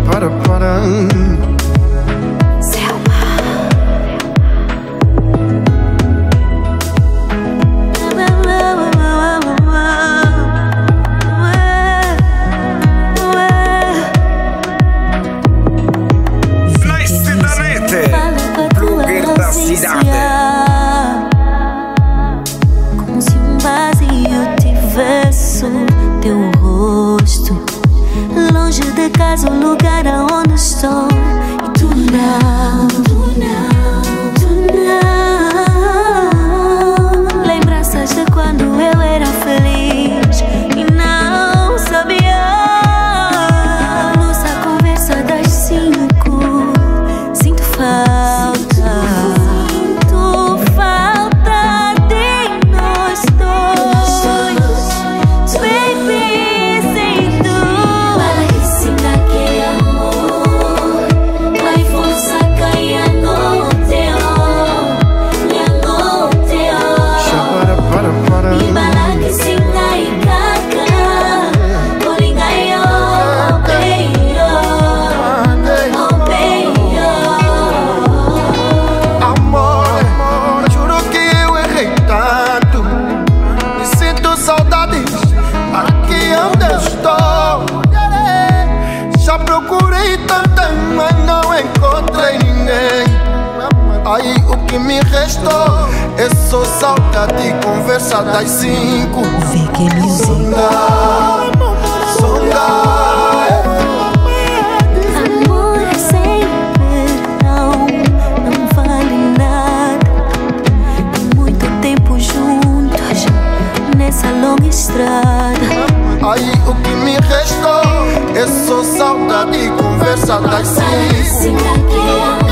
Como se vazio tivesse teu rosto, longe de casa, o lugar aonde estou. E tu não, lembranças de quando eu era feliz e não sabia. Nossa conversa das 5, sinto falta. Já procurei tanto, mas não encontrei ninguém. Aí o que me restou é só saudade e conversa das 5. Amor é sem perdão, não vale nada. Muito tempo juntos nessa longa estrada. Aí o que me restou é só saudade e conversa das 5.